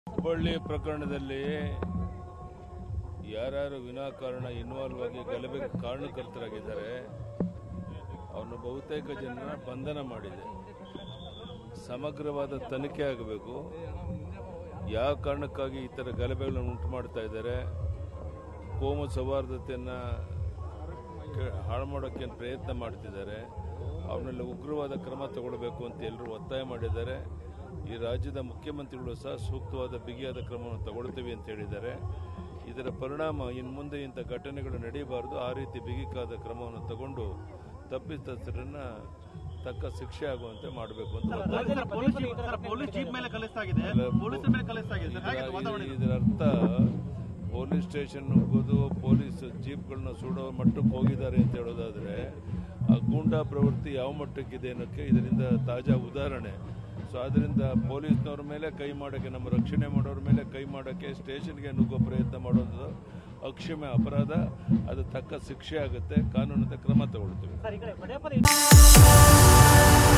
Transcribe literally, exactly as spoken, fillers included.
ಹುಬ್ಬಳ್ಳಿ ಪ್ರಕರಣದಲ್ಲಿ ಯಾರ್ಯಾರು ವಿನಾಕಾರಣ ಇನ್ವಾಲ್ವ್ ಆಗಿ ಗಲಭೆಗೆ ಕಾರಣಕರ್ತರಾಗಿದ್ದಾರೆ ಅವನು ಬಹುತೇಕ ಜನರ ಬಂಧನ ಮಾಡಿದೆ. ಸಮಗ್ರವಾದ ತನಿಖೆ ಆಗಬೇಕು. ಯಾವ ಕಾರಣಕ್ಕಾಗಿ ಈ ಥರ ಗಲಭೆಗಳನ್ನು ಉಂಟು ಮಾಡ್ತಾ ಇದ್ದಾರೆ, ಕೋಮು ಸೌಹಾರ್ದತೆಯನ್ನು ಹಾಳು ಮಾಡೋಕ್ಕೆ ಪ್ರಯತ್ನ ಮಾಡ್ತಿದ್ದಾರೆ, ಅವನ್ನೆಲ್ಲ ಉಗ್ರವಾದ ಕ್ರಮ ತಗೊಳ್ಬೇಕು ಅಂತ ಎಲ್ಲರೂ ಒತ್ತಾಯ ಮಾಡಿದ್ದಾರೆ. ಈ ರಾಜ್ಯದ ಮುಖ್ಯಮಂತ್ರಿಗಳು ಸಹ ಸೂಕ್ತವಾದ ಬಿಗಿಯಾದ ಕ್ರಮವನ್ನು ತಗೊಳ್ತೀವಿ ಅಂತ ಹೇಳಿದ್ದಾರೆ. ಇದರ ಪರಿಣಾಮ ಇನ್ನು ಮುಂದೆ ಇಂಥ ಘಟನೆಗಳು ನಡೆಯಬಾರದು. ಆ ರೀತಿ ಬಿಗಿಯಾದ ಕ್ರಮವನ್ನು ತಗೊಂಡು ತಪ್ಪಿತಸ್ಥರನ್ನ ತಕ್ಕ ಶಿಕ್ಷೆ ಆಗುವಂತೆ ಮಾಡಬೇಕು ಅಂತ ಇದರ ಅರ್ಥ ಪೊಲೀಸ್ ಸ್ಟೇಷನ್ ಹೋಗೋದು, ಪೊಲೀಸ್ ಜೀಪ್ಗಳನ್ನ ಸುಡೋ ಮಟ್ಟಕ್ಕೆ ಹೋಗಿದ್ದಾರೆ ಅಂತ ಹೇಳೋದಾದ್ರೆ ಆ ಗೂಂಡಾ ಪ್ರವೃತ್ತಿ ಯಾವ ಮಟ್ಟಕ್ಕಿದೆ ಅನ್ನೋಕ್ಕೆ ಇದರಿಂದ ತಾಜಾ ಉದಾಹರಣೆ. ಸೊ ಅದರಿಂದ ಪೊಲೀಸ್ನವ್ರ ಮೇಲೆ ಕೈ ಮಾಡೋಕ್ಕೆ, ನಮ್ಮ ರಕ್ಷಣೆ ಮಾಡೋರ ಮೇಲೆ ಕೈ ಮಾಡೋಕ್ಕೆ ಸ್ಟೇಷನ್ಗೆ ನುಗ್ಗೋ ಪ್ರಯತ್ನ ಮಾಡೋದು ಅಕ್ಷಮ್ಯ ಅಪರಾಧ. ಅದು ತಕ್ಕ ಶಿಕ್ಷೆ ಆಗುತ್ತೆ, ಕಾನೂನಿನ ಕ್ರಮ ತಗೊಳ್ತೀವಿ.